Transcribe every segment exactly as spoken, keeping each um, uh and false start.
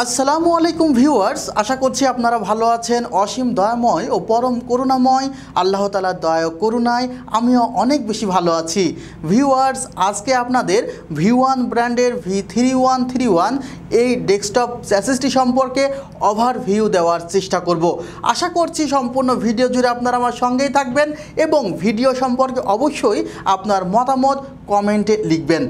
আসসালামু আলাইকুম ভিউয়ার্স, আশা করছি আপনারা ভালো আছেন। অসীম দয়াময় ও পরম করুণাময় আল্লাহ তাআলার দয়া ও করুণায় আমিও অনেক বেশি ভালো আছি। ভিউয়ার্স, আজকে আপনাদের ভি ওয়ান ব্র্যান্ডের V three one three one এই ডেস্কটপ চ্যাসিসটি সম্পর্কে ওভারভিউ দেওয়ার চেষ্টা করব। আশা করছি সম্পূর্ণ ভিডিও জুড়ে আপনারা আমার সঙ্গেই থাকবেন এবং ভিডিও সম্পর্কে অবশ্যই আপনার মতামত কমেন্টে লিখবেন।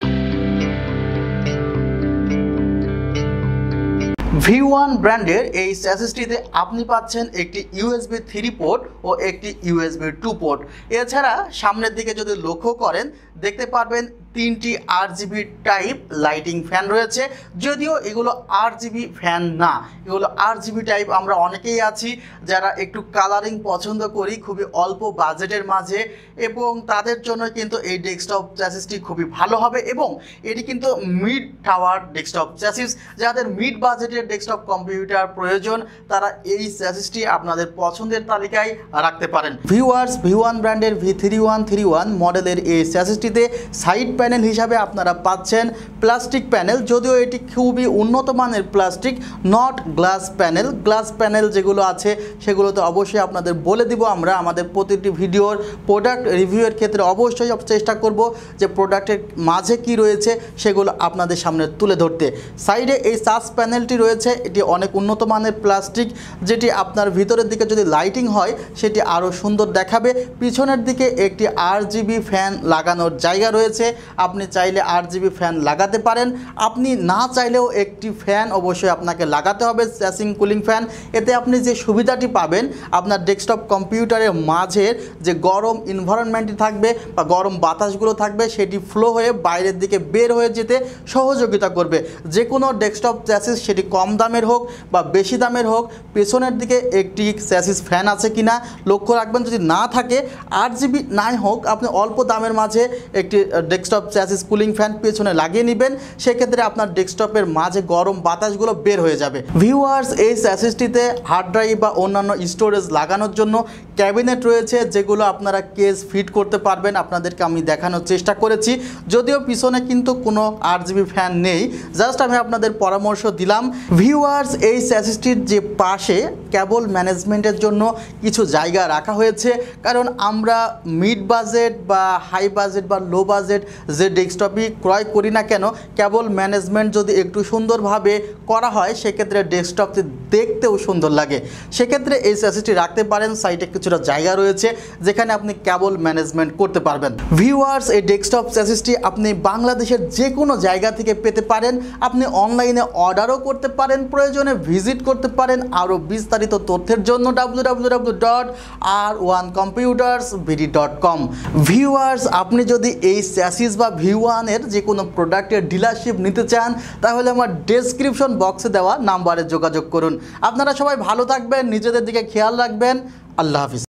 ভি ওয়ান ব্র্যান্ডের এই চ্যাসিসটিতে আপনি পাচ্ছেন একটি ইউএসবি থ্রি পোর্ট ও একটি ইউএসবি টু পোর্ট। এছাড়া সামনের দিকে যদি লক্ষ্য করেন দেখতে পারবেন তিনটি R GB type lighting fan রয়েছে, যদিও এগুলো আর জিবি ফ্যান না, এগুলো আর জিবি টাইপ। আমরা অনেকেই আছি যারা একটু কালারিং পছন্দ করি খুবই অল্প বাজেটের মাঝে, এবং তাদের জন্য কিন্তু এই ডেস্কটপ চ্যাসিসটি খুবই ভালো হবে। এবং এটি কিন্তু মিড টাওয়ার ডেস্কটপ চ্যাসিস, যাদের মিড বাজেটের ডেস্কটপ কম্পিউটার প্রয়োজন তারা এই চ্যাসিসটি আপনাদের পছন্দের তালিকায় রাখতে পারেন। ভিউয়ার্স, ভি ওয়ান ব্র্যান্ডের V three one three one মডেলের এই চ্যাসিসটিতে সাইড প্যানেল হিসাবে আপনারা পাচ্ছেন প্লাস্টিক প্যানেল, যদিও এটি খুবই উন্নত মানের plastic, not glass panel. Glass panel যেগুলো আছে সেগুলো তো অবশ্যই আপনাদের বলে দিব আমরা আমাদের প্রতিটি ভিডিওর প্রোডাক্ট রিভিউয়ের ক্ষেত্রে অবশ্যই চেষ্টা করব যে প্রোডাক্টের মাঝে কি রয়েছে সেগুলো আপনাদের সামনে তুলে ধরতে। সাইডে এই সাস প্যানেলটি রয়েছে, এটি অনেক উন্নত মানের প্লাস্টিক, যেটি আপনার ভিতরের দিকে যদি লাইটিং হয় সেটি আরও সুন্দর দেখাবে। পিছনের দিকে একটি আর জিবি ফ্যান লাগানোর জায়গা রয়েছে, আপনি চাইলে আর জিবি ফ্যান লাগাতে পারেন, আপনি না চাইলেও একটি ফ্যান অবশ্যই আপনাকে লাগাতে হবে, চ্যাসিং কুলিং ফ্যান। এতে আপনি যে সুবিধাটি পাবেন আপনার ডেস্কটপ কম্পিউটারের মাঝের যে গরম এনভায়রনমেন্টটি থাকবে বা গরম বাতাসগুলো থাকবে সেটি ফ্লো হয়ে বাইরের দিকে বের হয়ে যেতে সহযোগিতা করবে। যে কোনো ডেস্কটপ চ্যাসিস সেটি কম দামের হোক বা বেশি দামের হোক, পেছনের দিকে একটি চ্যাসিস ফ্যান আছে কিনা লক্ষ্য রাখবেন। যদি না থাকে আট জিবি নাই হোক, আপনি অল্প দামের মাঝে একটি ডেস্কটপ চ্যাসিস কুলিং ফ্যান পেছনে লাগিয়ে নেবেন, সেক্ষেত্রে আপনার ডেস্কটপের মাঝে গরম বাতাসগুলো বের হয়ে যাবে। ভিউয়ার্স, এই চ্যাসিসটিতে হার্ড ড্রাইভ বা অন্যান্য স্টোরেজ লাগানোর জন্য ক্যাবিনেট রয়েছে, যেগুলো আপনারা কেস ফিট করতে পারবেন। আপনাদেরকে আমি দেখানোর চেষ্টা করেছি, যদিও পিছনে কিন্তু কোনো আট জিবি ফ্যান নেই, জাস্ট আমি আপনাদের পরামর্শ দিলাম। ভিউয়ার্স, এই চ্যাসিসটির যে পাশে কেবল ম্যানেজমেন্টের জন্য কিছু জায়গা রাখা হয়েছে, কারণ আমরা মিড বাজেট বা হাই বাজেট বা লো বাজেট যে ডেস্কটপই ক্রয় করি না কেন, কেবল ম্যানেজমেন্ট যদি একটু সুন্দরভাবে করা হয় সেক্ষেত্রে ডেস্কটপটি দেখতেও সুন্দর লাগে। সেক্ষেত্রে এই চ্যাসিসটি রাখতে পারেন। সাইডে কিছুটা জায়গা রয়েছে যেখানে আপনি কেবল ম্যানেজমেন্ট করতে পারবেন। ভিউয়ার্স, এই ডেস্কটপ চ্যাসিসটি আপনি বাংলাদেশের যে কোনো জায়গা থেকে পেতে পারেন, আপনি অনলাইনে অর্ডারও করতে পারেন, প্রয়োজনে ভিজিট করতে পারেন। আরও বিস্তারিত তথ্যের জন্য W W W dot R one computers BD dot com. Viewers, আপনি যদি এই চ্যাসিস বা ভি ওয়ানের যে কোনো প্রোডাক্টের ডিলারশিপ নিতে চান তাহলে আমার ডেসক্রিপশন বক্সে দেওয়া নাম্বারে যোগাযোগ করুন। আপনারা সবাই ভালো থাকবেন, নিজেদের দিকে খেয়াল রাখবেন। আল্লাহ হাফিজ।